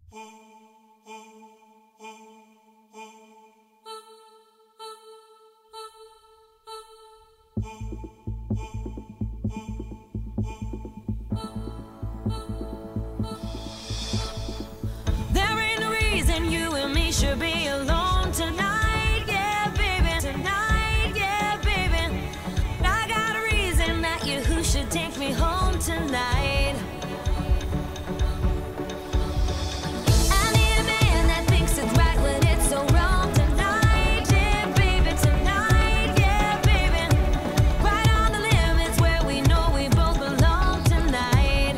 There ain't no reason you and me should be alone tonight, yeah, baby. Tonight, yeah, baby. I got a reason that you who should take me home tonight. I need a man that thinks it's right when it's so wrong tonight, yeah, baby. Tonight, yeah, baby. Right on the limits where we know we both belong tonight.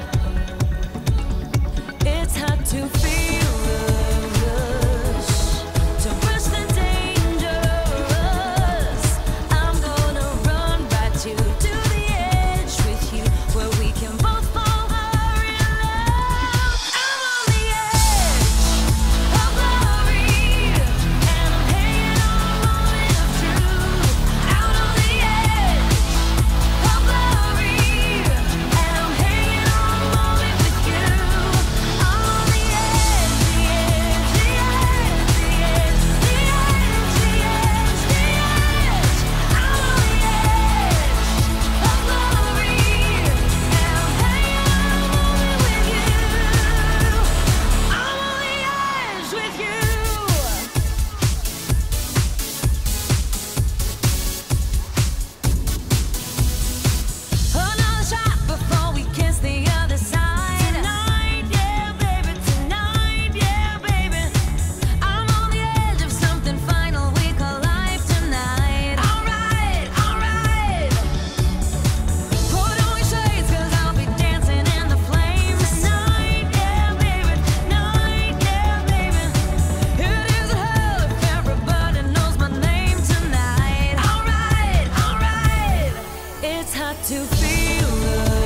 It's hard to feel the rush, to rush the dangerous. I'm gonna run right to the edge with you, where we can both fall in love. I'm on the edge of glory, and I'm hanging on a moment of truth. Out on the edge of glory, and I'm hanging on a moment with you. I'm on the edge, the edge, the edge, the edge, the edge, the edge, the edge. I'm on the edge of glory, and I'm hanging on a moment with you. I'm on the edge with you. Another shot before we kiss the other side. Tonight, yeah, baby. Tonight, yeah, baby. I'm on the edge of something final we call life tonight. Alright, alright. Put on your shades, 'cause I'll be dancing in the flames. Tonight, yeah, baby. Tonight, yeah, baby. It isn't hell if everybody knows my name tonight. Alright, alright. It's hard to feel the